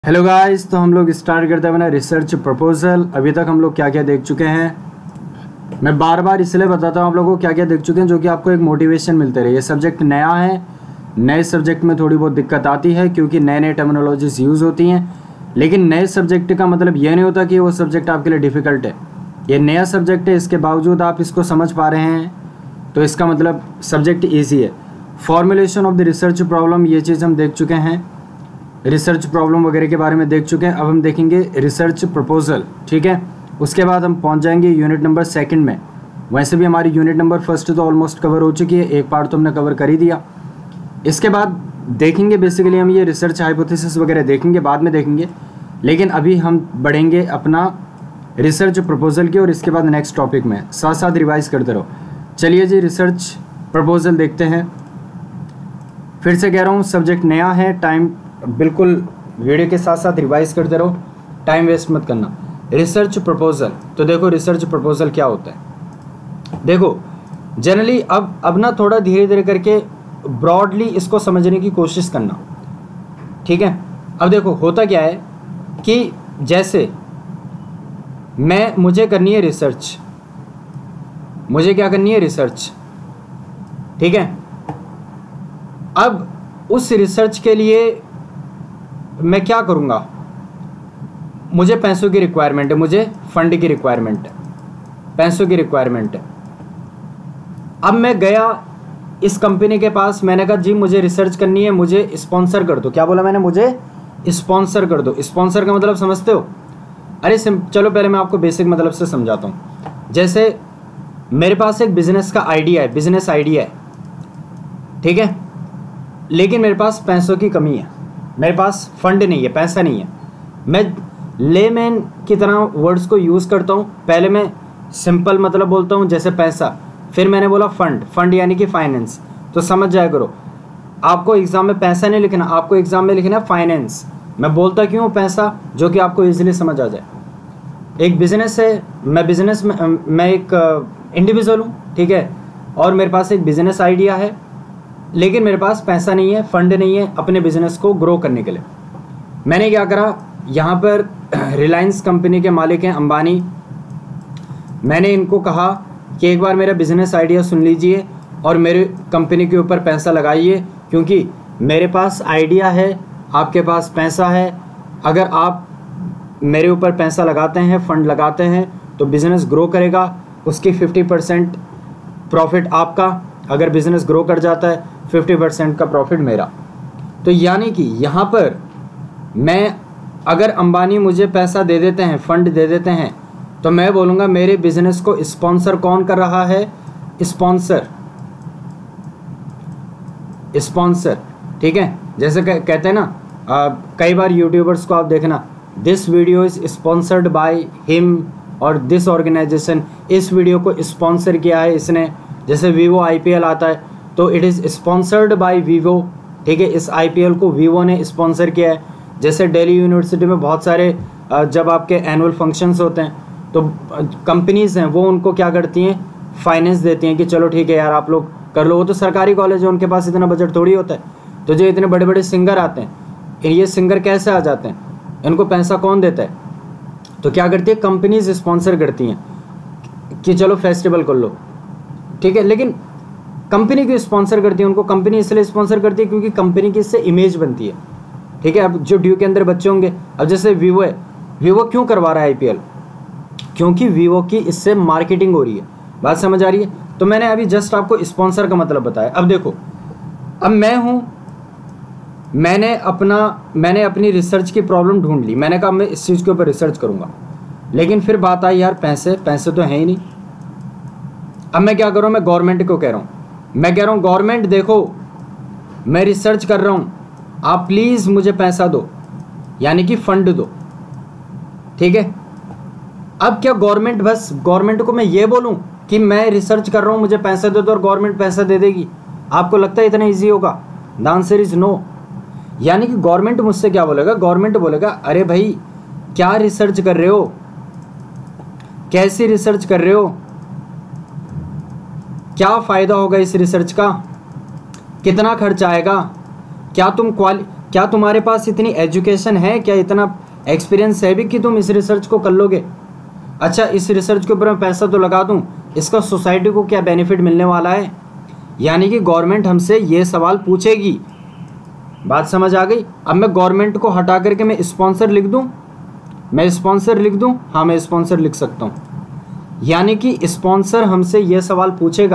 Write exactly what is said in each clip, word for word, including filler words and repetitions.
Hello guys, तो हम लोग स्टार्ट करते हैं अपना रिसर्च प्रपोजल। अभी तक हम लोग क्या क्या देख चुके हैं, मैं बार बार इसलिए बताता हूँ आप लोगों को क्या क्या देख चुके हैं, जो कि आपको एक मोटिवेशन मिलते रहे। ये सब्जेक्ट नया है, नए सब्जेक्ट में थोड़ी बहुत दिक्कत आती है क्योंकि नए नए टर्मिनोलॉजीज यूज़ होती हैं। लेकिन नए सब्जेक्ट का मतलब ये नहीं होता कि वो सब्जेक्ट आपके लिए डिफ़िकल्ट है। ये नया सब्जेक्ट है, इसके बावजूद आप इसको समझ पा रहे हैं तो इसका मतलब सब्जेक्ट ईजी है। Formulation of the research problem, ये चीज़ हम देख चुके हैं, रिसर्च प्रॉब्लम वगैरह के बारे में देख चुके हैं। अब हम देखेंगे रिसर्च प्रपोजल, ठीक है। उसके बाद हम पहुंच जाएंगे यूनिट नंबर सेकंड में। वैसे भी हमारी यूनिट नंबर फर्स्ट तो ऑलमोस्ट कवर हो चुकी है, एक पार्ट तो हमने कवर कर ही दिया। इसके बाद देखेंगे बेसिकली हम ये रिसर्च हाइपोथेसिस वगैरह देखेंगे, बाद में देखेंगे। लेकिन अभी हम बढ़ेंगे अपना रिसर्च प्रपोजल की और इसके बाद नेक्स्ट टॉपिक में साथ साथ रिवाइज करते रहो। चलिए जी, रिसर्च प्रपोजल देखते हैं। फिर से कह रहा हूँ सब्जेक्ट नया है, टाइम बिल्कुल वीडियो के साथ साथ रिवाइज करते रहो, टाइम वेस्ट मत करना। रिसर्च प्रपोजल, तो देखो रिसर्च प्रपोजल क्या होता है। देखो जनरली अब अब ना थोड़ा धीरे धीरे करके ब्रॉडली इसको समझने की कोशिश करना, ठीक है। अब देखो होता क्या है कि जैसे मैं मुझे करनी है रिसर्च, मुझे क्या करनी है रिसर्च, ठीक है। अब उस रिसर्च के लिए मैं क्या करूँगा, मुझे पैसों की रिक्वायरमेंट है, मुझे फंड की रिक्वायरमेंट है, पैसों की रिक्वायरमेंट है। अब मैं गया इस कंपनी के पास, मैंने कहा जी मुझे रिसर्च करनी है, मुझे स्पॉन्सर कर दो। क्या बोला मैंने? मुझे स्पॉन्सर कर दो। स्पॉन्सर का मतलब समझते हो? अरे चलो पहले मैं आपको बेसिक मतलब से समझाता हूँ। जैसे मेरे पास एक बिजनेस का आइडिया है, बिजनेस आइडिया है, ठीक है, लेकिन मेरे पास पैसों की कमी है, मेरे पास फंड नहीं है, पैसा नहीं है। मैं लेमैन की तरह वर्ड्स को यूज़ करता हूँ। पहले मैं सिंपल मतलब बोलता हूँ जैसे पैसा, फिर मैंने बोला फंड, फंड यानी कि फाइनेंस। तो समझ जाया करो, आपको एग्ज़ाम में पैसा नहीं लिखना, आपको एग्ज़ाम में लिखना है फाइनेंस। मैं बोलता क्यों पैसा, जो कि आपको ईजिली समझ आ जाए। एक बिज़नेस है, मैं बिज़नेस में मैं एक इंडिविजुअल हूँ, ठीक है, और मेरे पास एक बिज़नेस आइडिया है, लेकिन मेरे पास पैसा नहीं है, फंड नहीं है अपने बिज़नेस को ग्रो करने के लिए। मैंने क्या करा, यहाँ पर रिलायंस कंपनी के मालिक हैं अंबानी, मैंने इनको कहा कि एक बार मेरा बिज़नेस आइडिया सुन लीजिए और मेरे कंपनी के ऊपर पैसा लगाइए, क्योंकि मेरे पास आइडिया है, आपके पास पैसा है। अगर आप मेरे ऊपर पैसा लगाते हैं, फंड लगाते हैं, तो बिज़नेस ग्रो करेगा, उसकी फिफ्टी परसेंट प्रॉफिट आपका, अगर बिज़नेस ग्रो कर जाता है फिफ्टी परसेंट का प्रॉफिट मेरा। तो यानी कि यहाँ पर मैं, अगर अंबानी मुझे पैसा दे देते हैं, फंड दे देते हैं, तो मैं बोलूँगा मेरे बिज़नेस को स्पॉन्सर कौन कर रहा है? स्पॉन्सर, स्पॉन्सर, ठीक है। जैसे कह, कहते हैं ना, आ, कई बार यूट्यूबर्स को आप देखना, this video is sponsored by him और दिस ऑर्गेनाइजेशन, इस वीडियो को स्पॉन्सर किया है इसने। जैसे वीवो आईपीएल आता है तो it is sponsored by Vivo, ठीक है, इस आईपीएल को वीवो ने स्पॉन्सर किया है। जैसे दिल्ली यूनिवर्सिटी में बहुत सारे जब आपके एनुअल फंक्शंस होते हैं तो कंपनीज़ हैं वो उनको क्या करती हैं, फाइनेंस देती हैं कि चलो ठीक है यार आप लोग कर लो। वो तो सरकारी कॉलेज है, उनके पास इतना बजट थोड़ी होता है। तो जो इतने बड़े बड़े सिंगर आते हैं, ये सिंगर कैसे आ जाते हैं, इनको पैसा कौन देता है? तो क्या करती है, कंपनीज स्पॉन्सर करती हैं कि चलो फेस्टिवल कर लो, ठीक है। लेकिन कंपनी क्यों स्पॉन्सर करती है? उनको कंपनी इसलिए स्पॉन्सर करती है क्योंकि कंपनी की इससे इमेज बनती है, ठीक है। अब जो ड्यू के अंदर बच्चे होंगे, अब जैसे वीवो है, वीवो क्यों करवा रहा है आईपीएल? क्योंकि वीवो की इससे मार्केटिंग हो रही है। बात समझ आ रही है? तो मैंने अभी जस्ट आपको स्पॉन्सर का मतलब बताया। अब देखो, अब मैं हूँ, मैंने अपना मैंने अपनी रिसर्च की प्रॉब्लम ढूंढ ली, मैंने कहा मैं इस चीज़ के ऊपर रिसर्च करूँगा, लेकिन फिर बात आई यार पैसे, पैसे तो हैं ही नहीं। अब मैं क्या करूँ, मैं गवर्नमेंट को कह रहा हूँ, मैं कह रहा हूँ गवर्नमेंट देखो मैं रिसर्च कर रहा हूँ, आप प्लीज़ मुझे पैसा दो, यानी कि फंड दो, ठीक है। अब क्या गवर्नमेंट, बस गवर्नमेंट को मैं ये बोलूँ कि मैं रिसर्च कर रहा हूँ मुझे पैसा दे दो और गवर्नमेंट पैसा दे देगी? आपको लगता है इतना ईजी होगा? The answer is no. यानी कि गवर्नमेंट मुझसे क्या बोलेगा, गवर्नमेंट बोलेगा अरे भाई क्या रिसर्च कर रहे हो, कैसी रिसर्च कर रहे हो, क्या फ़ायदा होगा इस रिसर्च का, कितना खर्च आएगा, क्या तुम क्वालि क्या तुम्हारे पास इतनी एजुकेशन है, क्या इतना एक्सपीरियंस है भी कि तुम इस रिसर्च को कर लोगे? अच्छा, इस रिसर्च के ऊपर मैं पैसा तो लगा दूं, इसका सोसाइटी को क्या बेनिफिट मिलने वाला है? यानी कि गवर्नमेंट हमसे ये सवाल पूछेगी। बात समझ आ गई? अब मैं गवर्नमेंट को हटा करके मैं स्पॉन्सर लिख दूं, मैं स्पॉन्सर लिख दूं, हाँ मैं स्पॉन्सर लिख सकता हूं। यानी कि स्पॉन्सर हमसे ये सवाल पूछेगा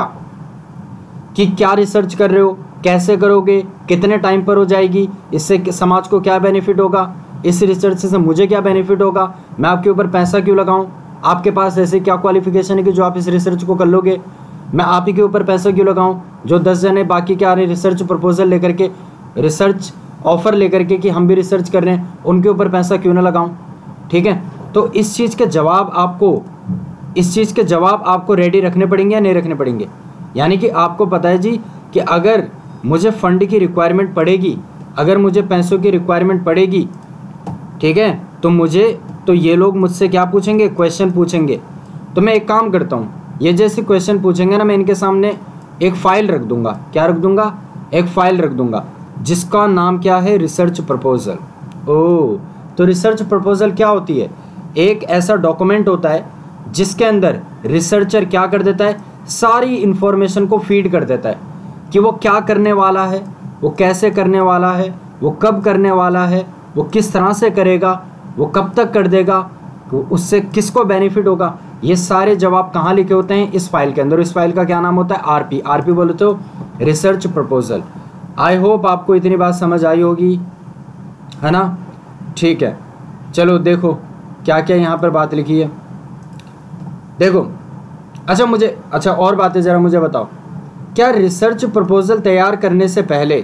कि क्या रिसर्च कर रहे हो, कैसे करोगे, कितने टाइम पर हो जाएगी, इससे समाज को क्या बेनिफिट होगा, इस रिसर्च से मुझे क्या बेनिफिट होगा, मैं आपके ऊपर पैसा क्यों लगाऊं, आपके पास ऐसे क्या क्वालिफिकेशन है कि जो आप इस रिसर्च को कर लोगे, मैं आप ही के ऊपर पैसा क्यों लगाऊं, जो दस जने बाकी क्या रहे रिसर्च प्रपोजल लेकर के, रिसर्च ऑफर लेकर के कि हम भी रिसर्च कर रहे हैं, उनके ऊपर पैसा क्यों ना लगाऊं। ठीक है, तो इस चीज़ के जवाब आपको इस चीज़ के जवाब आपको रेडी रखने पड़ेंगे या नहीं रखने पड़ेंगे? यानी कि आपको पता है जी कि अगर मुझे फंड की रिक्वायरमेंट पड़ेगी, अगर मुझे पैसों की रिक्वायरमेंट पड़ेगी, ठीक है, तो मुझे तो ये लोग मुझसे क्या पूछेंगे, क्वेश्चन पूछेंगे। तो मैं एक काम करता हूँ, ये जैसे क्वेश्चन पूछेंगे ना, मैं इनके सामने एक फ़ाइल रख दूंगा। क्या रख दूंगा? एक फ़ाइल रख दूंगा जिसका नाम क्या है, रिसर्च प्रपोजल। ओह, तो रिसर्च प्रपोजल क्या होती है? एक ऐसा डॉक्यूमेंट होता है जिसके अंदर रिसर्चर क्या कर देता है, सारी इंफॉर्मेशन को फीड कर देता है कि वो क्या करने वाला है, वो कैसे करने वाला है, वो कब करने वाला है, वो किस तरह से करेगा, वो कब तक कर देगा, वो उससे किसको बेनिफिट होगा। ये सारे जवाब कहाँ लिखे होते हैं? इस फाइल के अंदर। इस फाइल का क्या नाम होता है? आरपी। आरपी बोले तो रिसर्च प्रपोजल। आई होप आपको इतनी बात समझ आई होगी, है ना? ठीक है, चलो देखो क्या क्या यहाँ पर बात लिखी है, देखो। अच्छा मुझे अच्छा और बातें ज़रा मुझे बताओ, क्या रिसर्च प्रपोजल तैयार करने से पहले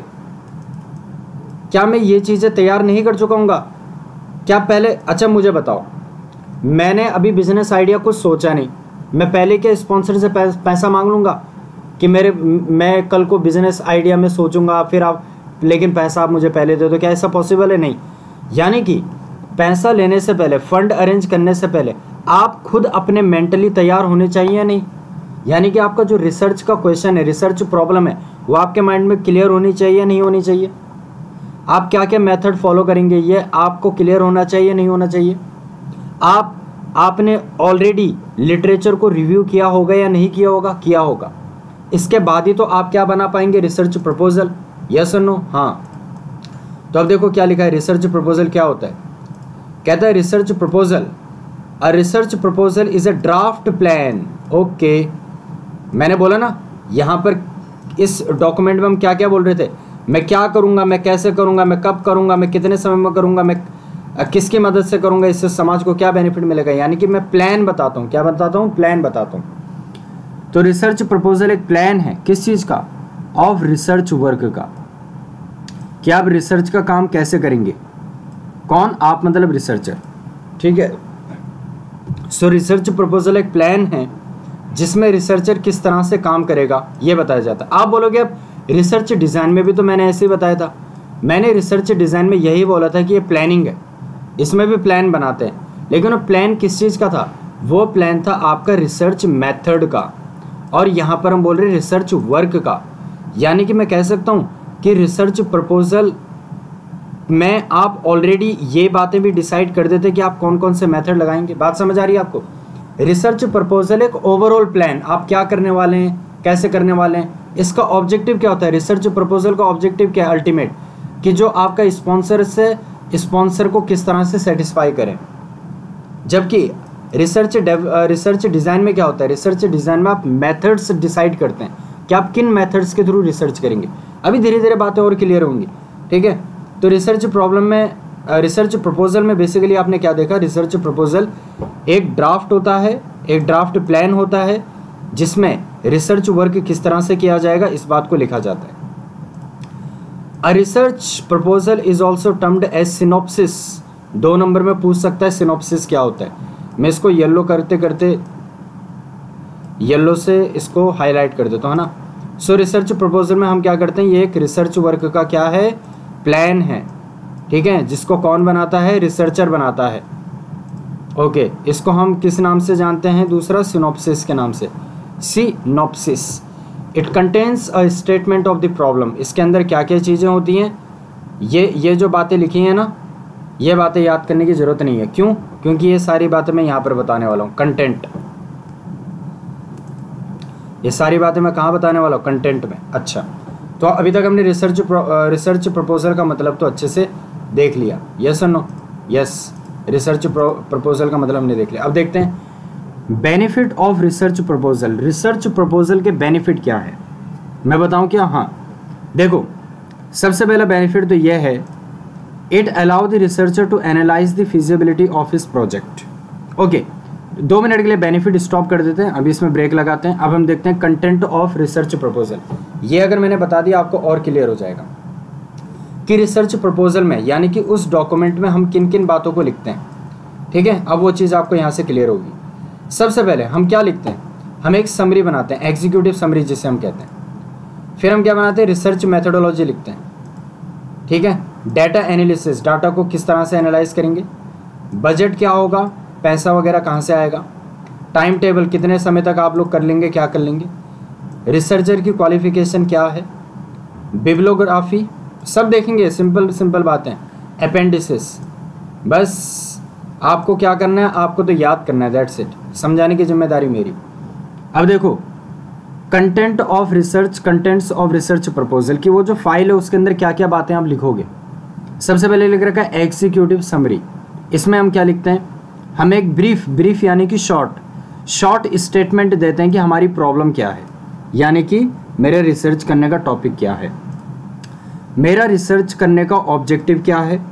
क्या मैं ये चीज़ें तैयार नहीं कर चुका हूँगा? क्या पहले, अच्छा मुझे बताओ, मैंने अभी बिजनेस आइडिया कुछ सोचा नहीं, मैं पहले क्या स्पॉन्सर से पैसा मांग लूँगा कि मेरे मैं कल को बिजनेस आइडिया में सोचूंगा, फिर आप लेकिन पैसा आप मुझे पहले दे दो? क्या ऐसा पॉसिबल है? नहीं। यानी कि पैसा लेने से पहले, फंड अरेंज करने से पहले आप खुद अपने मेंटली तैयार होने चाहिए या नहीं? यानी कि आपका जो रिसर्च का क्वेश्चन है, रिसर्च प्रॉब्लम है, वो आपके माइंड में क्लियर होनी चाहिए या नहीं होनी चाहिए? आप क्या क्या मेथड फॉलो करेंगे ये आपको क्लियर होना चाहिए, नहीं होना चाहिए? आप आपने ऑलरेडी लिटरेचर को रिव्यू किया होगा या नहीं किया होगा? किया होगा। इसके बाद ही तो आप क्या बना पाएंगे, रिसर्च प्रपोजल। यस और नो? हाँ। तो अब देखो क्या लिखा है, रिसर्च प्रपोजल क्या होता है। कहता है research proposal, a research proposal is a draft plan. Okay, मैंने बोला ना यहाँ पर इस डॉक्यूमेंट में हम क्या क्या बोल रहे थे, मैं क्या करूँगा, मैं कैसे करूँगा, मैं कब करूँगा, मैं कितने समय में करूँगा, मैं किसकी मदद से करूँगा, इससे समाज को क्या बेनिफिट मिलेगा। यानी कि मैं प्लान बताता हूँ। क्या बताता हूँ? प्लान बताता हूँ। तो रिसर्च प्रपोजल एक प्लान है, किस चीज़ का? ऑफ रिसर्च वर्क का, कि आप रिसर्च का काम कैसे करेंगे। कौन? आप, मतलब रिसर्चर। ठीक है, सो रिसर्च प्रपोजल एक प्लान है जिसमें रिसर्चर किस तरह से काम करेगा ये बताया जाता है। आप बोलोगे अब रिसर्च डिज़ाइन में भी तो मैंने ऐसे ही बताया था। मैंने रिसर्च डिज़ाइन में यही बोला था कि ये प्लानिंग है, इसमें भी प्लान बनाते हैं, लेकिन वो प्लान किस चीज़ का था? वो प्लान था आपका रिसर्च मेथड का, और यहाँ पर हम बोल रहे हैं रिसर्च वर्क का। यानी कि मैं कह सकता हूँ कि रिसर्च प्रपोजल में आप ऑलरेडी ये बातें भी डिसाइड कर देते कि आप कौन कौन से मेथड लगाएंगे। बात समझ आ रही है आपको? रिसर्च प्रपोजल एक ओवरऑल प्लान, आप क्या करने वाले हैं, कैसे करने वाले हैं, इसका ऑब्जेक्टिव क्या होता है। रिसर्च प्रपोजल का ऑब्जेक्टिव क्या है? अल्टीमेट, कि जो आपका स्पॉन्सर से स्पॉन्सर को किस तरह से सेटिस्फाई करें। जबकि रिसर्च रिसर्च डिज़ाइन में क्या होता है? रिसर्च डिज़ाइन में आप मेथड्स डिसाइड करते हैं कि आप किन मेथड्स के थ्रू रिसर्च करेंगे। अभी धीरे धीरे बातें और क्लियर होंगी, ठीक है। तो रिसर्च प्रॉब्लम में, रिसर्च प्रपोजल में बेसिकली आपने क्या देखा, रिसर्च प्रपोजल एक ड्राफ्ट होता है, एक ड्राफ्ट प्लान होता है जिसमें रिसर्च वर्क किस तरह से किया जाएगा इस बात को लिखा जाता है। A research proposal is also termed as synopsis. दो नंबर में पूछ सकता है सिनॉप्सिस क्या होता है। मैं इसको येलो करते करते येलो से इसको हाईलाइट कर देता हूँ ना। सो रिसर्च प्रपोजल में हम क्या करते हैं, ये एक रिसर्च वर्क का क्या है, प्लान है, ठीक है, जिसको कौन बनाता है, रिसर्चर बनाता है। ओके, इसको हम किस नाम से जानते हैं, दूसरा सिनॉप्सिस के नाम से, synopsis. It contains a statement of the problem. इसके अंदर क्या क्या चीज़ें होती हैं, ये ये जो बातें लिखी हैं ना, ये बातें याद करने की ज़रूरत नहीं है। क्यों? क्योंकि ये सारी बातें मैं यहाँ पर बताने वाला हूँ, कंटेंट। ये सारी बातें मैं कहाँ बताने वाला हूँ? कंटेंट में। अच्छा, तो अभी तक हमने रिसर्च रिसर्च प्रपोजल का मतलब तो अच्छे से देख लिया, यस और नो? यस, रिसर्च प्रपोजल का मतलब हमने देख लिया। अब देखते हैं benefit of research proposal. Research proposal के बेनिफिट क्या है, मैं बताऊं क्या? हाँ, देखो, सबसे पहला बेनिफिट तो यह है, it allow the researcher to analyse the feasibility of his project. Okay, दो मिनट के लिए बेनिफिट स्टॉप कर देते हैं, अभी इसमें ब्रेक लगाते हैं। अब हम देखते हैं कंटेंट ऑफ रिसर्च प्रपोजल। ये अगर मैंने बता दिया आपको और क्लियर हो जाएगा कि रिसर्च प्रपोजल में, यानी कि उस डॉक्यूमेंट में हम किन किन बातों को लिखते हैं। ठीक है, अब वो चीज़ आपको यहाँ से क्लियर होगी। सबसे पहले हम क्या लिखते हैं? हम एक समरी बनाते हैं, एग्जीक्यूटिव समरी जिसे हम कहते हैं। फिर हम क्या बनाते हैं? रिसर्च मेथोडोलॉजी लिखते हैं। ठीक है, डाटा एनालिसिस, डाटा को किस तरह से एनालाइज करेंगे, बजट क्या होगा, पैसा वगैरह कहाँ से आएगा, टाइम टेबल, कितने समय तक आप लोग कर लेंगे, क्या कर लेंगे, रिसर्चर की क्वालिफिकेशन क्या है, बिब्लियोग्राफी, सब देखेंगे। सिंपल सिंपल बातें। अपेंडिसेस, बस आपको क्या करना है? आपको तो याद करना है, दैट्स इट। समझाने की जिम्मेदारी मेरी। अब देखो, content of research, contents of research proposal की वो जो फाइल है उसके अंदर क्या क्या बातें आप लिखोगे। सबसे पहले लिख रखा है एग्जीक्यूटिव समरी। इसमें हम क्या लिखते हैं? हम एक ब्रीफ, ब्रीफ यानी कि शॉर्ट शॉर्ट स्टेटमेंट देते हैं कि हमारी प्रॉब्लम क्या है, यानी कि मेरे रिसर्च करने का टॉपिक क्या है, मेरा रिसर्च करने का ऑब्जेक्टिव क्या है,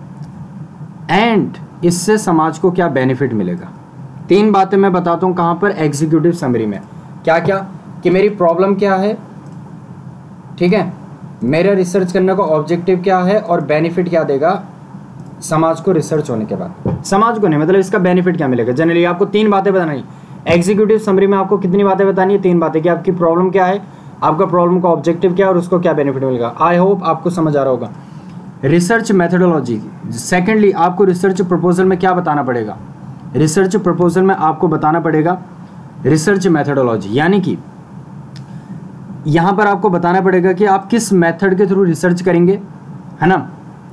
एंड इससे समाज को क्या बेनिफिट मिलेगा। तीन बातें मैं बताता हूँ कहाँ पर? एग्जीक्यूटिव समरी में। क्या क्या? कि मेरी प्रॉब्लम क्या है, ठीक है, मेरा रिसर्च करने का ऑब्जेक्टिव क्या है, और बेनिफिट क्या देगा समाज को रिसर्च होने के बाद। समाज को नहीं, मतलब इसका बेनिफिट क्या मिलेगा। जनरली आपको तीन बातें बतानी। एग्जीक्यूटिव समरी में आपको कितनी बातें बतानी है? तीन बातें। कि आपकी प्रॉब्लम क्या है, आपका प्रॉब्लम का ऑब्जेक्टिव क्या है, और उसको क्या बेनिफिट मिलेगा। आई होप आपको समझ आ रहा होगा। रिसर्च मेथोडोलॉजी, सेकेंडली आपको रिसर्च प्रपोजल में क्या बताना पड़ेगा? रिसर्च प्रपोजल में आपको बताना पड़ेगा रिसर्च मेथोडोलॉजी, यानी कि यहाँ पर आपको बताना पड़ेगा कि आप किस मेथड के थ्रू रिसर्च करेंगे, है ना।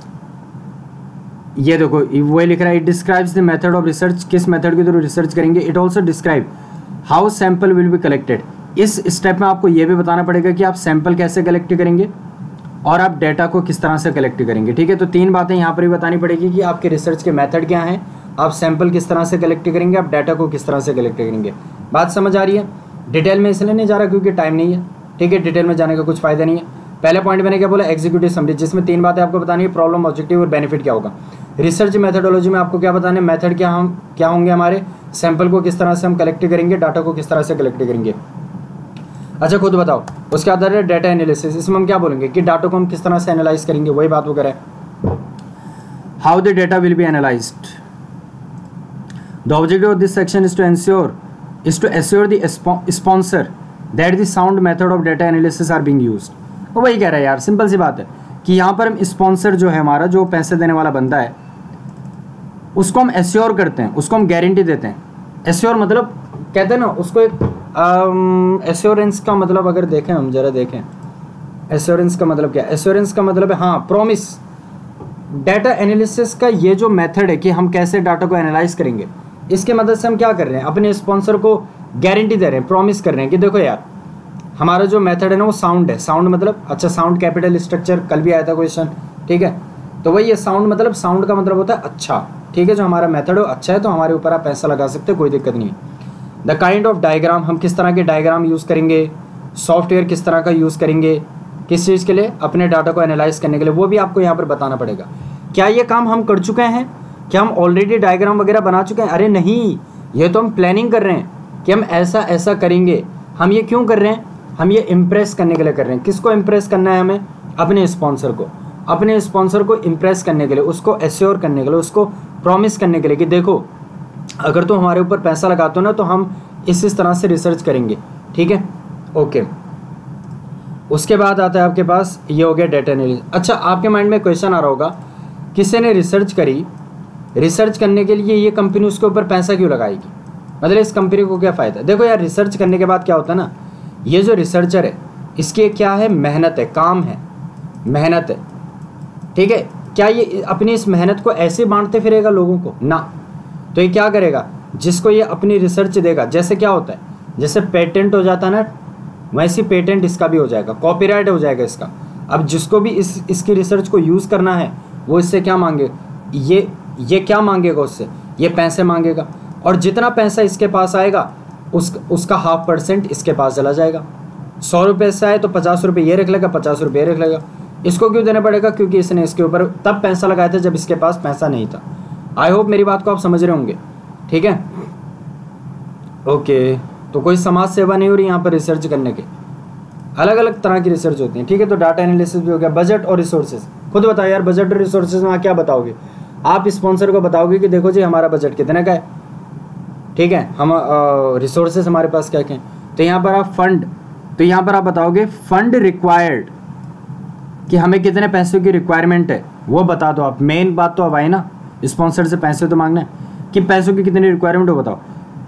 ये देखो, वो लिख रहा है, it describes the method of research, किस मेथड के थ्रू रिसर्च करेंगे। It also describe how sample will be collected. इस स्टेप में आपको ये भी बताना पड़ेगा कि आप सैंपल कैसे कलेक्ट करेंगे और आप डेटा को किस तरह से कलेक्ट करेंगे। ठीक है, तो तीन बातें यहाँ पर भी बतानी पड़ेगी कि आपके रिसर्च के मेथड क्या हैं, आप सैंपल किस तरह से कलेक्ट करेंगे, आप डाटा को किस तरह से कलेक्ट करेंगे। बात समझ आ रही है? डिटेल में इसलिए नहीं जा रहा क्योंकि टाइम नहीं है। ठीक है, डिटेल में जाने का कुछ फायदा नहीं है। पहले पॉइंट मैंने क्या बोला? एग्जीक्यूटिव समरी, जिसमें तीन बातें आपको बतानी है, प्रॉब्लम, ऑब्जेक्टिव और बेनिफिट क्या होगा। रिसर्च मेथोडोलॉजी में आपको क्या बताना है? मेथड क्या हम क्या होंगे हमारे, सैंपल को किस तरह से हम कलेक्ट करेंगे, डाटा को किस तरह से कलेक्ट करेंगे। अच्छा, खुद बताओ। उसके आधार है डाटा एनालिसिस, इसमें हम क्या बोलेंगे कि डाटा को हम किस तरह से एनालाइज करेंगे, वही बात वगैरह है। How the data will be analysed. The objective of this section is to ensure is to assure the sponsor that the sound method of data analysis are being used. वो वही कह रहा है यार, सिंपल सी बात है कि यहाँ पर हम स्पॉन्सर जो है हमारा, जो पैसे देने वाला बंदा है, उसको हम एश्योर करते हैं, उसको हम गारंटी देते हैं। एश्योर मतलब कहते हैं ना उसको एक एश्योरेंस का मतलब अगर देखें हम जरा देखें, एश्योरेंस का मतलब क्या है? एश्योरेंस का मतलब है हाँ प्रॉमिस। डाटा एनालिसिस का ये जो मेथड है कि हम कैसे डाटा को एनालाइज करेंगे, इसके मदद से हम क्या कर रहे हैं? अपने स्पॉन्सर को गारंटी दे रहे हैं, प्रॉमिस कर रहे हैं कि देखो यार, हमारा जो मेथड है ना वो साउंड है। साउंड मतलब, अच्छा, साउंड कैपिटल स्ट्रक्चर कल भी आया था क्वेश्चन, ठीक है। तो वही ये साउंड मतलब, साउंड का मतलब होता है अच्छा, ठीक है। जो हमारा मेथड है अच्छा है तो हमारे ऊपर आप पैसा लगा सकते हैं, कोई दिक्कत नहीं है। द काइंड ऑफ डायग्राम, हम किस तरह के डायग्राम यूज़ करेंगे, सॉफ्टवेयर किस तरह का यूज़ करेंगे, किस चीज़ के लिए, अपने डाटा को एनालाइज करने के लिए, वो भी आपको यहाँ पर बताना पड़ेगा। क्या ये काम हम कर चुके हैं? क्या हम ऑलरेडी डायग्राम वगैरह बना चुके हैं? अरे नहीं, ये तो हम प्लानिंग कर रहे हैं कि हम ऐसा ऐसा करेंगे। हम ये क्यों कर रहे हैं? हम ये इम्प्रेस करने के लिए कर रहे हैं। किसको इम्प्रेस करना है हमें? अपने स्पॉन्सर को। अपने स्पॉन्सर को इम्प्रेस करने के लिए, उसको एश्योर करने के लिए, उसको प्रॉमिस करने के लिए कि देखो, अगर तो हमारे ऊपर पैसा लगाते हो ना तो हम इस इस तरह से रिसर्च करेंगे, ठीक है, ओके। उसके बाद आता है आपके पास, ये हो गया डेटा एनालिसिस। अच्छा, आपके माइंड में क्वेश्चन आ रहा होगा, किसी ने रिसर्च करी, रिसर्च करने के लिए ये कंपनी उसके ऊपर पैसा क्यों लगाएगी, मतलब इस कंपनी को क्या फ़ायदा? देखो यार, रिसर्च करने के बाद क्या होता है ना, ये जो रिसर्चर है इसकी क्या है? मेहनत है, काम है, मेहनत है, ठीक है। क्या ये अपनी इस मेहनत को ऐसे बांटते फिरेगा लोगों को? ना। तो ये क्या करेगा, जिसको ये अपनी रिसर्च देगा, जैसे क्या होता है, जैसे पेटेंट हो जाता है ना, वैसे पेटेंट इसका भी हो जाएगा, कॉपीराइट हो जाएगा इसका। अब जिसको भी इस इसकी रिसर्च को यूज़ करना है वो इससे क्या मांगे, ये ये क्या मांगेगा उससे, ये पैसे मांगेगा। और जितना पैसा इसके पास आएगा उस उसका हाफ परसेंट इसके पास चला जाएगा। सौ रुपये से आए तो पचास रुपये ये रख लेगा, पचास रुपये रख लेगा। इसको क्यों देना पड़ेगा? क्योंकि इसने इसके ऊपर तब पैसा लगाया था जब इसके पास पैसा नहीं था। आई होप मेरी बात को आप समझ रहे होंगे, ठीक है। ओके, तो कोई समाज सेवा नहीं हो रही यहाँ पर रिसर्च करने के, अलग अलग तरह की रिसर्च होती है, ठीक है। तो डाटा एनालिसिस भी हो गया। बजट और रिसोर्सेज, खुद बताओ यार, बजट और रिसोर्सेज में क्या बताओगे आप? स्पॉन्सर को बताओगे कि देखो जी हमारा बजट कितने का है, ठीक है, हम रिसोर्सेज हमारे पास क्या क्या है। तो यहाँ पर आप फंड, तो यहाँ पर आप बताओगे फंड रिक्वायर्ड, कि हमें कितने पैसों की रिक्वायरमेंट है वो बता दो आप। मेन बात तो अब आई ना, स्पॉन्सर से पैसे तो मांगना है कि पैसों की कितनी रिक्वायरमेंट हो बताओ।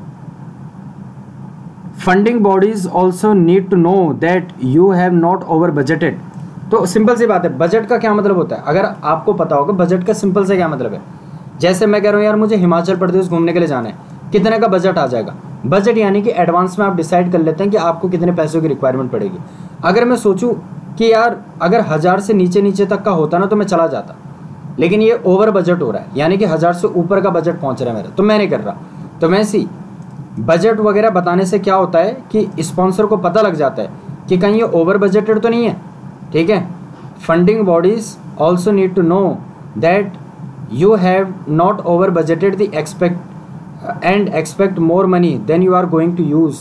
Funding bodies also need to know that you have not over budgeted. तो सिंपल सी बात है, बजट का क्या मतलब होता है, अगर आपको पता होगा बजट का सिंपल से क्या मतलब है। जैसे मैं कह रहा हूँ यार मुझे हिमाचल प्रदेश घूमने के लिए जाना है, कितने का बजट आ जाएगा? बजट यानी कि एडवांस में आप डिसाइड कर लेते हैं कि आपको कितने पैसों की रिक्वायरमेंट पड़ेगी। अगर मैं सोचूं कि यार अगर हज़ार से नीचे नीचे तक का होता ना तो मैं चला जाता, लेकिन ये ओवर बजट हो रहा है, यानी कि हज़ार से ऊपर का बजट पहुंच रहा है मेरा, तो मैं नहीं कर रहा। तो मैं सी बजट वगैरह बताने से क्या होता है कि स्पॉन्सर को पता लग जाता है कि कहीं ये ओवर बजटेड तो नहीं है, ठीक है। Funding bodies also need to know that you have not over budgeted the expect and expect more money than you are going to use.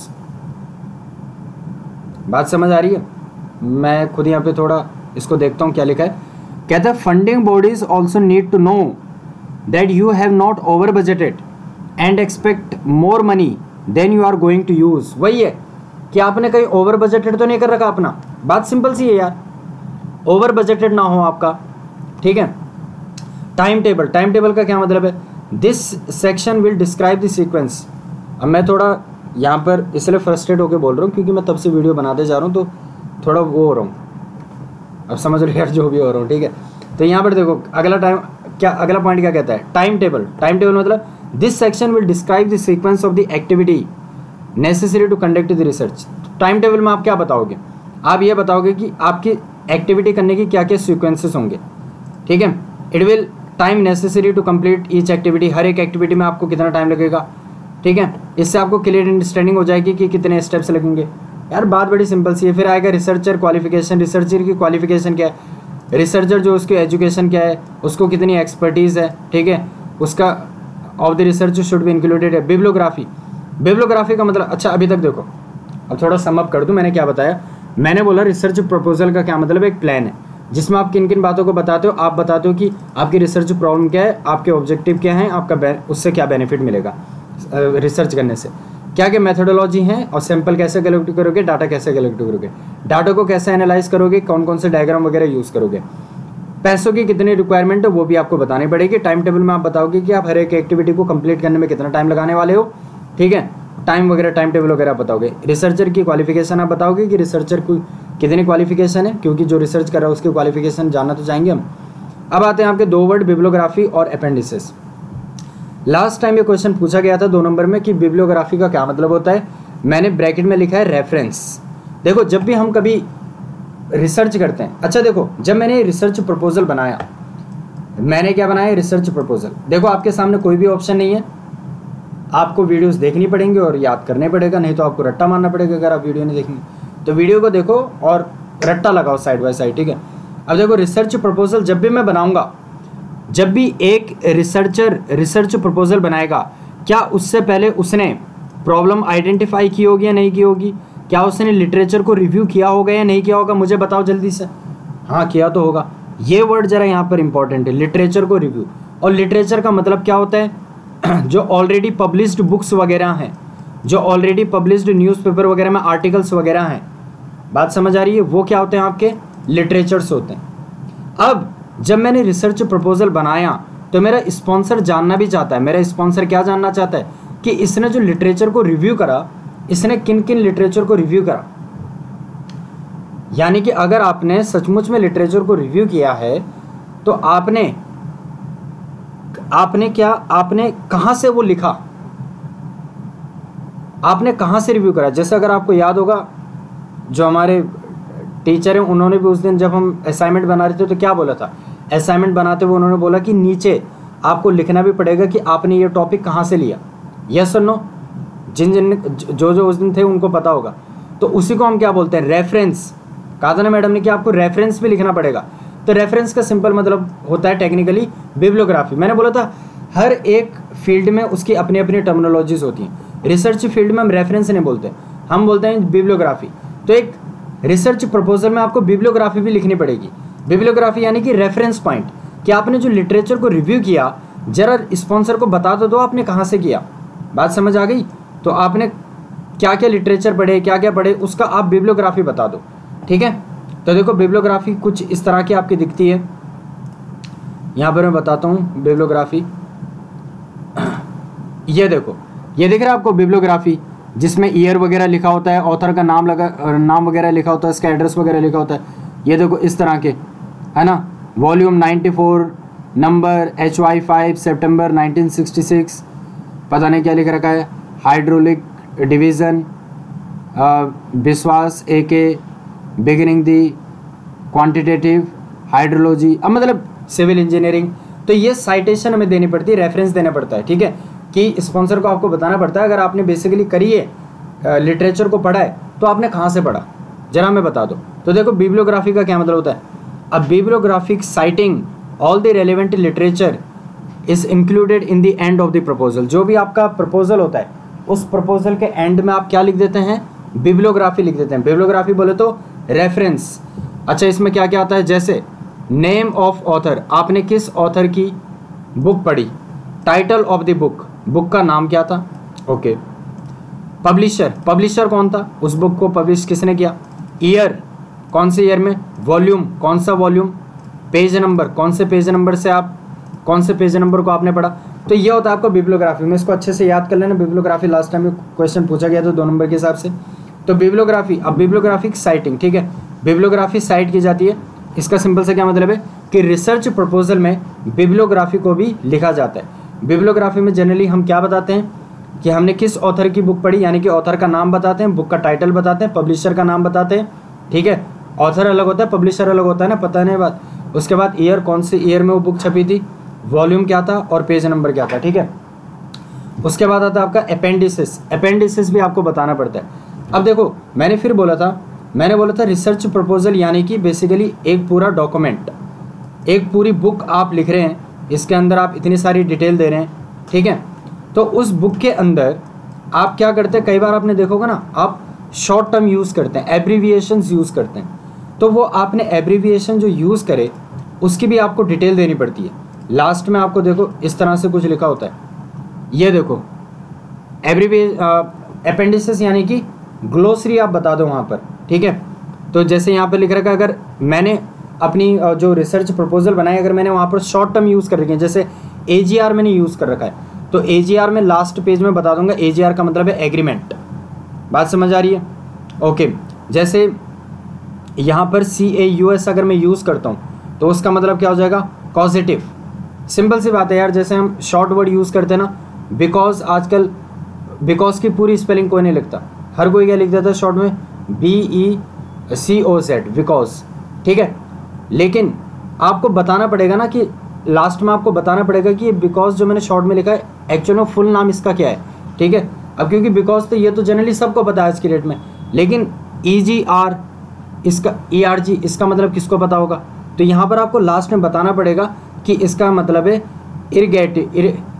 बात समझ आ रही है? मैं खुद यहाँ पे थोड़ा इसको देखता हूँ क्या लिखा है। कहता है funding bodies also need to know that you have not over budgeted and expect more money than you are going to use. वही है कि आपने कहीं ओवर बजटेड तो नहीं कर रखा अपना। बात सिंपल सी है यार, ओवर बजटेड ना हो आपका, ठीक है। टाइम टेबल, टाइम टेबल का क्या मतलब है? This section will describe the sequence. अब मैं थोड़ा यहाँ पर इसलिए फ्रस्ट्रेट होकर बोल रहा हूँ क्योंकि मैं तब से वीडियो बनाते जा रहा हूँ तो थोड़ा वो हो रहा हूँ, अब समझ लो यार जो भी हो रहा हूँ, ठीक है। तो यहाँ पर देखो अगला टाइम क्या, अगला पॉइंट क्या कहता है? Time table. टाइम टेबल मतलब this section will describe the sequence of the activity necessary to conduct the research. Time table में आप क्या बताओगे? आप ये बताओगे कि आपकी एक्टिविटी करने की क्या क्या सीक्वेंसेस होंगे, ठीक है। It will time necessary to complete each activity, हर एक एक्टिविटी में आपको कितना टाइम लगेगा, ठीक है। इससे आपको क्लियर अंडरस्टैंडिंग हो जाएगी कि कितने स्टेप्स लगेंगे। यार बात बड़ी सिंपल सी है। फिर आएगा रिसर्चर क्वालिफिकेशन। रिसर्चर की क्वालिफिकेशन क्या है? रिसर्चर जो उसकी एजुकेशन क्या है, उसको कितनी एक्सपर्टीज़ है, ठीक है, उसका of the research should be included है। बिब्लियोग्राफी, बिब्लियोग्राफी का मतलब, अच्छा अभी तक देखो, अब थोड़ा सम अप कर दूं। मैंने क्या बताया? मैंने बोला रिसर्च प्रपोजल का क्या मतलब? एक प्लान है जिसमें आप किन किन बातों को बताते हो। आप बताते हो कि आपकी रिसर्च प्रॉब्लम क्या है, आपके ऑब्जेक्टिव क्या हैं, आपका उससे क्या बेनिफिट मिलेगा रिसर्च करने से, क्या क्या मेथोडोलॉजी हैं, और सैंपल कैसे कलेक्ट करोगे, डाटा कैसे कलेक्ट करोगे, डाटा को कैसे एनालाइज करोगे, कौन कौन से डायग्राम वगैरह यूज़ करोगे, पैसों की कितनी रिक्वायरमेंट है वो भी आपको बतानी पड़ेगी। टाइम टेबल में आप बताओगे कि आप हर एक एक्टिविटी को कंप्लीट करने में कितना टाइम लगाने वाले हो, ठीक है। टाइम वगैरह, टाइम टेबल वगैरह बताओगे। रिसर्चर की क्वालिफिकेशन आप बताओगे कि रिसर्चर को कितनी क्वालिफिकेशन है, क्योंकि जो रिसर्च कर रहा है उसकी क्वालिफिकेशन जानना तो चाहेंगे हम। अब आते हैं आपके दो वर्ड, बिब्लियोग्राफी और अपेंडिसेस। लास्ट टाइम ये क्वेश्चन पूछा गया था दो नंबर में कि बिब्लियोग्राफी का क्या मतलब होता है। मैंने ब्रैकेट में लिखा है रेफरेंस। देखो जब भी हम कभी रिसर्च करते हैं, अच्छा देखो जब मैंने रिसर्च प्रपोजल बनाया, मैंने क्या बनाया? Research proposal. देखो आपके सामने कोई भी ऑप्शन नहीं है, आपको वीडियोस देखनी पड़ेंगी और याद करने पड़ेगा, नहीं तो आपको रट्टा मारना पड़ेगा। अगर आप वीडियो नहीं देखेंगे तो वीडियो को देखो और रट्टा लगाओ साइड बाय साइड, ठीक है। अब देखो रिसर्च प्रपोजल जब भी मैं बनाऊंगा, जब भी एक रिसर्चर रिसर्च प्रपोजल बनाएगा, क्या उससे पहले उसने प्रॉब्लम आइडेंटिफाई की होगी या नहीं की होगी? क्या उसने लिटरेचर को रिव्यू किया होगा या नहीं किया होगा? मुझे बताओ जल्दी से। हाँ किया तो होगा। ये वर्ड जरा यहाँ पर इंपॉर्टेंट है, लिटरेचर को रिव्यू। और लिटरेचर का मतलब क्या होता है? जो ऑलरेडी पब्लिश्ड बुक्स वगैरह हैं, जो ऑलरेडी पब्लिश्ड न्यूज़पेपर वगैरह में आर्टिकल्स वगैरह हैं, बात समझ आ रही है, वो क्या होते हैं? आपके लिटरेचर्स होते हैं। अब जब मैंने रिसर्च प्रपोजल बनाया तो मेरा स्पॉन्सर जानना भी चाहता है, मेरा स्पॉन्सर क्या जानना चाहता है कि इसने जो लिटरेचर को रिव्यू करा, इसने किन किन लिटरेचर को रिव्यू करा। यानी कि अगर आपने सचमुच में लिटरेचर को रिव्यू किया है तो आपने आपने क्या आपने कहाँ से वो लिखा, आपने कहाँ से रिव्यू करा। जैसे अगर आपको याद होगा, जो हमारे टीचर हैं उन्होंने भी उस दिन जब हम असाइनमेंट बना रहे थे तो क्या बोला था, असाइनमेंट बनाते हुए उन्होंने बोला कि नीचे आपको लिखना भी पड़ेगा कि आपने ये टॉपिक कहाँ से लिया। यस और नो, जिन जिन जो जो उस दिन थे उनको पता होगा। तो उसी को हम क्या बोलते हैं, रेफरेंस। कहा था ना मैडम ने कि आपको रेफरेंस भी लिखना पड़ेगा। तो रेफरेंस का सिंपल मतलब होता है टेक्निकली बिब्लियोग्राफी। मैंने बोला था हर एक फील्ड में उसकी अपनी अपनी टर्मिनोलॉजीज होती हैं। रिसर्च फील्ड में हम रेफरेंस नहीं बोलते, हम बोलते हैं बिब्लियोग्राफी। तो एक रिसर्च प्रपोजल में आपको बिब्लियोग्राफी भी लिखनी पड़ेगी। बिब्लियोग्राफी यानी कि रेफरेंस पॉइंट, कि आपने जो लिटरेचर को रिव्यू किया जरा स्पॉन्सर को बता दो, दो आपने कहाँ से किया। बात समझ आ गई? तो आपने क्या क्या लिटरेचर पढ़े, क्या क्या पढ़े, उसका आप बिब्लियोग्राफी बता दो। ठीक है, तो देखो बिब्लियोग्राफी कुछ इस तरह की आपकी दिखती है। यहाँ पर मैं बताता हूँ बिब्लियोग्राफी। ये देखो, ये दिख रहा है आपको बिब्लियोग्राफी, जिसमें ईयर वगैरह लिखा होता है, ऑथर का नाम लगा नाम वगैरह लिखा होता है, इसका एड्रेस वगैरह लिखा होता है। ये देखो इस तरह के, है ना, volume ninety four, number H Y five, September nineteen sixty six, पता नहीं क्या लिख रखा है, हाइड्रोलिक डिवीज़न, विश्वास ए के, बिगिनिंग दी क्वांटिटेटिव हाइड्रोलॉजी, अब मतलब सिविल इंजीनियरिंग। तो ये साइटेशन हमें देनी पड़ती है, रेफरेंस देना पड़ता है। ठीक है, कि स्पॉन्सर को आपको बताना पड़ता है अगर आपने बेसिकली करी है लिटरेचर को पढ़ा है तो आपने कहाँ से पढ़ा, जरा हमें बता दो। तो देखो बिब्लियोग्राफी का क्या मतलब होता है। अब bibliographic citing all the relevant literature is included in the end of the proposal. जो भी आपका प्रपोजल होता है उस प्रपोजल के एंड में आप क्या लिख देते हैं, बिब्लियोग्राफी लिख देते हैं। बिब्लियोग्राफी बोले तो रेफरेंस। अच्छा, इसमें क्या क्या आता है, जैसे नेम ऑफ ऑथर, आपने किस ऑथर की बुक पढ़ी, title of the book, book का नाम क्या था, ओके। पब्लिशर, पब्लिशर कौन था, उस बुक को पब्लिश किसने किया, ईयर, कौन से ईयर में, वॉल्यूम, कौन सा वॉल्यूम, पेज नंबर, कौन से पेज नंबर से आप कौन से पेज नंबर को आपने पढ़ा। तो ये होता है आपको बिब्लियोग्राफी में। इसको अच्छे से याद कर लेना। बिब्लियोग्राफी लास्ट टाइम में क्वेश्चन पूछा गया था दो नंबर के हिसाब से। तो बिब्लियोग्राफी, अब बिब्लियोग्राफिक साइटिंग, ठीक है, बिब्लियोग्राफी साइट की जाती है। इसका सिंपल से क्या मतलब है कि रिसर्च प्रपोजल में बिब्लियोग्राफी को भी लिखा जाता है। बिब्लियोग्राफी में जनरली हम क्या बताते हैं कि हमने किस ऑथर की बुक पढ़ी, यानी कि ऑथर का नाम बताते हैं, बुक का टाइटल बताते हैं, पब्लिशर का नाम बताते हैं। ठीक है, ऑथर अलग होता है, पब्लिशर अलग होता है ना, पता नहीं बात। उसके बाद ईयर, कौन से ईयर में वो बुक छपी थी, वॉल्यूम क्या था और पेज नंबर क्या था। ठीक है, उसके बाद आता है आपका अपेंडिसेस। अपेंडिसेस भी आपको बताना पड़ता है। अब देखो मैंने फिर बोला था मैंने बोला था रिसर्च प्रपोजल यानी कि बेसिकली एक पूरा डॉक्यूमेंट, एक पूरी बुक आप लिख रहे हैं, इसके अंदर आप इतनी सारी डिटेल दे रहे हैं। ठीक है, तो उस बुक के अंदर आप क्या करते हैं, कई बार आपने देखोगे ना, आप शॉर्ट टर्म यूज़ करते हैं, एब्रीविएशंस यूज़ करते हैं। तो वो आपने एब्रीविएशन जो यूज़ करे उसकी भी आपको डिटेल देनी पड़ती है। लास्ट में आपको देखो इस तरह से कुछ लिखा होता है, ये देखो एब्रीविए अपेंडिसेस यानी कि ग्लोसरी आप बता दो वहाँ पर। ठीक है, तो जैसे यहाँ पर लिख रखा है, अगर मैंने अपनी जो रिसर्च प्रपोजल बनाई, अगर मैंने वहाँ पर शॉर्ट टर्म यूज़ कर रखे हैं, जैसे ए जी आर मैंने यूज़ कर रखा है, तो ए जी आर में लास्ट पेज में बता दूंगा, ए जी आर का मतलब है एग्रीमेंट। बात समझ आ रही है, ओके। जैसे यहाँ पर सी ए यू एस अगर मैं यूज़ करता हूँ तो उसका मतलब क्या हो जाएगा, पॉजिटिव। सिंपल सी बात है यार, जैसे हम शॉर्ट वर्ड यूज़ करते हैं ना, बिकॉज आजकल बिकॉज की पूरी स्पेलिंग कोई नहीं लिखता, हर कोई क्या लिख देता है शॉर्ट में, B E C O Z, because. ठीक है, लेकिन आपको बताना पड़ेगा ना कि लास्ट में आपको बताना पड़ेगा कि ये बिकॉज जो मैंने शॉर्ट में लिखा है एक्चुअल में फुल नाम इसका क्या है। ठीक है, अब क्योंकि बिकॉज तो ये तो जनरली सबको पता है आज की डेट में, लेकिन ई जी आर इसका ई आर जी इसका मतलब किसको पता होगा। तो यहाँ पर आपको लास्ट में बताना पड़ेगा कि इसका मतलब है इरिगेटिव,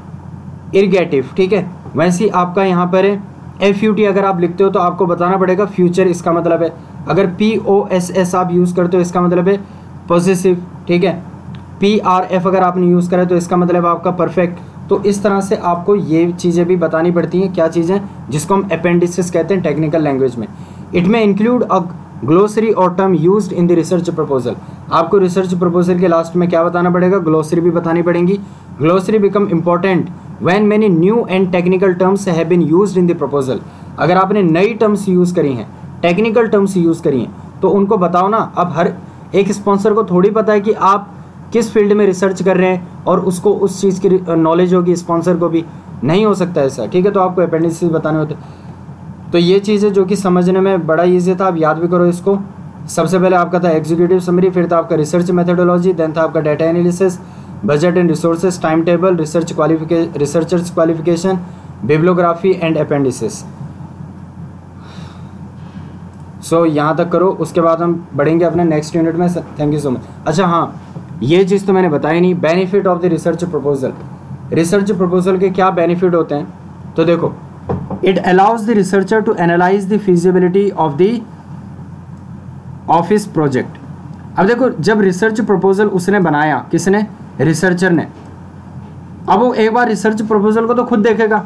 इरिगेटिव। ठीक है, वैसे ही आपका यहाँ पर है एफ यू टी, अगर आप लिखते हो तो आपको बताना पड़ेगा फ्यूचर, इसका मतलब है। अगर पी ओ एस एस आप यूज़ करते हो इसका मतलब है पॉजिटिव। ठीक है, पी आर एफ अगर आपने यूज़ करा तो इसका मतलब है आपका परफेक्ट। तो इस तरह से आपको ये चीज़ें भी बतानी पड़ती हैं, क्या चीज़ें, जिसको हम अपेंडिसेस कहते हैं टेक्निकल लैंग्वेज में। इट में इंक्लूड अ ग्लोसरी और term used in the research proposal. आपको रिसर्च प्रपोजल के लास्ट में क्या बताना पड़ेगा, ग्लोसरी भी बतानी पड़ेंगी। Glossary become important when many new and technical terms have been used in the proposal. अगर आपने नई टर्म्स यूज़ करी हैं, टेक्निकल टर्म्स यूज़ करी हैं, तो उनको बताओ ना। अब हर एक स्पॉन्सर को थोड़ी पता है कि आप किस फील्ड में रिसर्च कर रहे हैं और उसको उस चीज़ की नॉलेज होगी, स्पॉन्सर को भी नहीं हो सकता ऐसा, ठीक है। तो आपको अपेंडिसेस बताने होते। तो ये चीज़ें जो कि समझने में बड़ा ईजी था, आप याद भी करो इसको। सबसे पहले आपका था एग्जीक्यूटिव समरी, फिर था आपका रिसर्च मेथोडोलॉजी, देन था आपका data analysis, budget and resources, time table, research क्वालिफिके researchers qualification, bibliography and appendices. So यहाँ तक करो, उसके बाद हम बढ़ेंगे अपने नेक्स्ट यूनिट में। Thank you so much. अच्छा हाँ, ये चीज़ तो मैंने बताई नहीं, benefit of the research proposal. Research proposal के क्या बेनिफिट होते हैं, तो देखो, it allows the researcher to analyse the feasibility of the office project. अब देखो, जब रिसर्च प्रपोजल उसने बनाया, किसने, रिसर्चर ने, अब वो एक बार रिसर्च प्रपोजल को तो खुद देखेगा,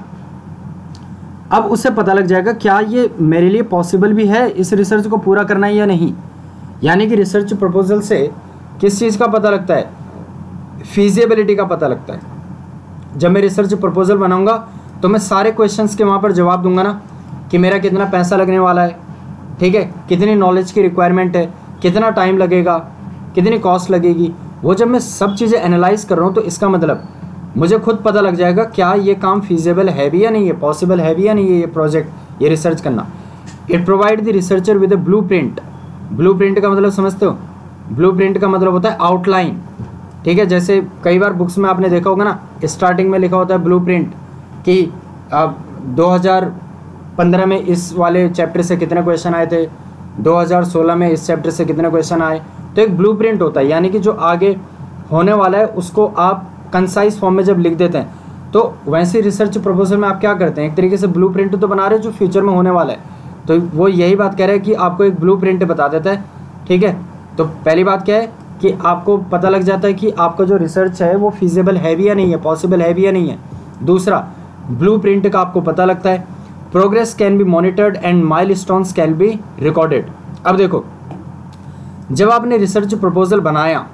अब उससे पता लग जाएगा क्या ये मेरे लिए पॉसिबल भी है इस रिसर्च को पूरा करना है या नहीं। यानी कि रिसर्च प्रपोजल से किस चीज़ का पता लगता है, फीजिबिलिटी का पता लगता है। जब मैं रिसर्च प्रपोजल बनाऊंगा तो मैं सारे क्वेश्चंस के वहाँ पर जवाब दूंगा ना, कि मेरा कितना पैसा लगने वाला है, ठीक है, कितनी नॉलेज की रिक्वायरमेंट है, कितना टाइम लगेगा, कितनी कॉस्ट लगेगी। वो जब मैं सब चीज़ें एनालाइज कर रहा हूँ तो इसका मतलब मुझे खुद पता लग जाएगा क्या ये काम फीजिबल है भी या नहीं है, पॉसिबल है भी या नहीं है ये प्रोजेक्ट, ये रिसर्च करना। It provide the researcher with a blueprint. Blueprint का मतलब समझते हो, ब्लू प्रिंट का मतलब होता है आउटलाइन, ठीक है। जैसे कई बार बुक्स में आपने देखा होगा ना, स्टार्टिंग में लिखा होता है ब्लू प्रिंट कि अब दो हज़ार पंद्रह में इस वाले चैप्टर से कितने क्वेश्चन आए थे, दो हज़ार सोलह में इस चैप्टर से कितने क्वेश्चन आए। तो एक ब्लू प्रिंट होता है, यानी कि जो आगे होने वाला है उसको आप कंसाइज फॉर्म में जब लिख देते हैं। तो वैसे रिसर्च प्रपोजल में आप क्या करते हैं, एक तरीके से ब्लू प्रिंट तो बना रहे हैं जो फ्यूचर में होने वाला है। तो वो यही बात कह रहे हैं कि आपको एक ब्लू प्रिंट बता देता है, ठीक है। तो पहली बात क्या है कि आपको पता लग जाता है कि आपका जो रिसर्च है वो फीजिबल है भी या नहीं है, पॉसिबल है भी या नहीं है। दूसरा, ब्लू प्रिंट का आपको पता लगता है। Progress can be monitored and milestones can be recorded. अब देखो, जब आपने रिसर्च प्रपोजल बनाया,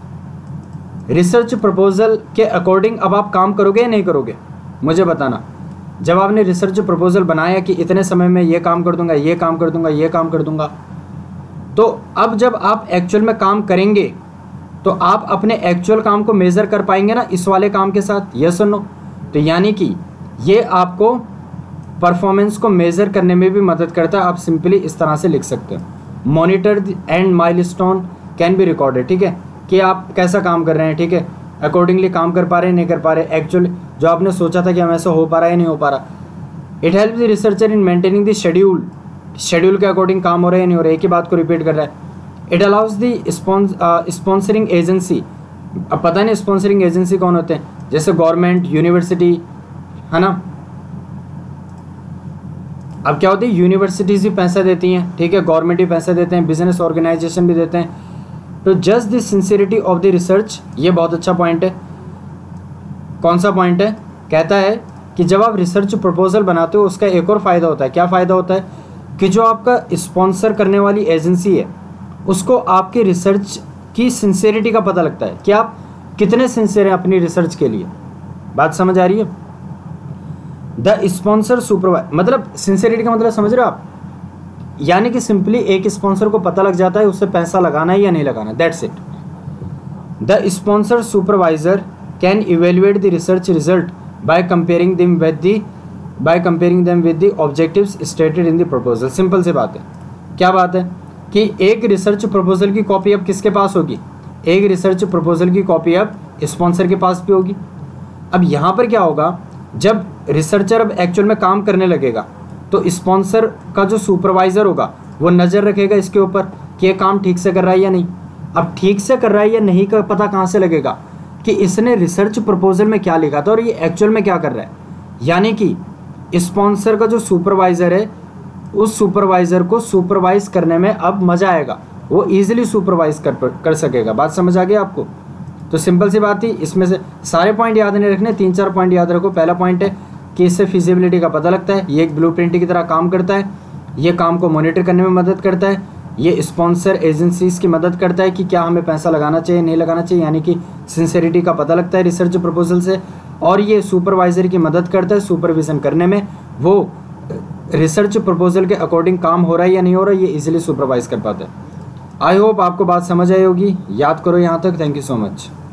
रिसर्च प्रपोजल के अकॉर्डिंग अब आप काम करोगे या नहीं करोगे, मुझे बताना। जब आपने रिसर्च प्रपोजल बनाया कि इतने समय में ये काम कर दूंगा, ये काम कर दूंगा, ये काम कर दूंगा, तो अब जब आप एक्चुअल में काम करेंगे तो आप अपने एक्चुअल काम को मेज़र कर पाएंगे ना इस वाले काम के साथ, यस और नो। तो यानी कि ये आपको परफॉर्मेंस को मेज़र करने में भी मदद करता है। आप सिंपली इस तरह से लिख सकते हो, monitor and milestone can be recorded, ठीक है, कि आप कैसा काम कर रहे हैं, ठीक है, अकॉर्डिंगली काम कर पा रहे हैं, नहीं कर पा रहे, एक्चुअल जो आपने सोचा था कि हम ऐसा हो पा रहा है नहीं हो पा रहा। It help the researcher in maintaining the schedule, schedule के अकॉर्डिंग काम हो रहा है नहीं हो रहा है, एक ही बात को रिपीट कर रहा है। It allows the sponsoring agency. अब पता नहीं स्पॉन्सरिंग एजेंसी कौन होते हैं, जैसे गवर्नमेंट, यूनिवर्सिटी, है ना। अब क्या होती है, यूनिवर्सिटीज़ भी पैसा देती हैं, ठीक है, गवर्नमेंट भी पैसा देते हैं, बिजनेस ऑर्गेनाइजेशन भी देते हैं। तो just the sincerity of the research, ये बहुत अच्छा पॉइंट है। कौन सा पॉइंट है, कहता है कि जब आप रिसर्च प्रपोजल बनाते हो उसका एक और फ़ायदा होता है। क्या फ़ायदा होता है कि जो आपका स्पॉन्सर करने वाली एजेंसी है उसको आपके रिसर्च की सिंसियरिटी का पता लगता है कि आप कितने सिंसियर हैं अपनी रिसर्च के लिए। बात समझ आ रही है। द स्पॉन्सर सुपरवाइज, मतलब सिंसियरिटी का मतलब समझ रहे हो आप, यानी कि सिंपली एक स्पॉन्सर को पता लग जाता है उससे पैसा लगाना है या नहीं लगाना, that's it. The sponsor supervisor can evaluate the research result by comparing them with the by comparing them with the objectives stated in the proposal. Simple सी बात है। क्या बात है कि एक रिसर्च प्रपोजल की कॉपी अब किसके पास होगी, एक रिसर्च प्रपोजल की कॉपी अब स्पॉन्सर के पास भी होगी। अब यहाँ पर क्या होगा, जब रिसर्चर अब एक्चुअल में काम करने लगेगा तो स्पॉन्सर का जो सुपरवाइज़र होगा वो नज़र रखेगा इसके ऊपर कि ये काम ठीक से कर रहा है या नहीं। अब ठीक से कर रहा है या नहीं का पता कहाँ से लगेगा कि इसने रिसर्च प्रपोजल में क्या लिखा था और ये एक्चुअल में क्या कर रहा है। यानी कि स्पॉन्सर का जो सुपरवाइज़र है उस सुपरवाइज़र को सुपरवाइज करने में अब मज़ा आएगा, वो ईजिली सुपरवाइज कर कर सकेगा। बात समझ आ गई आपको। तो सिंपल सी बात थी, इसमें से सारे पॉइंट याद नहीं रखने, तीन चार पॉइंट याद रखो। पहला पॉइंट है कि इससे फिजिबिलिटी का पता लगता है, ये एक ब्लूप्रिंट की तरह काम करता है, ये काम को मॉनिटर करने में मदद करता है, ये स्पॉन्सर एजेंसीज़ की मदद करता है कि क्या हमें पैसा लगाना चाहिए नहीं लगाना चाहिए, यानी कि सिंसेरिटी का पता लगता है रिसर्च प्रपोजल से, और ये सुपरवाइज़र की मदद करता है सुपरविज़न करने में, वो रिसर्च प्रपोजल के अकॉर्डिंग काम हो रहा है या नहीं हो रहा है ये इजीली सुपरवाइज कर पाता है। आई होप आपको बात समझ आई होगी। याद करो यहाँ तक। Thank you so much.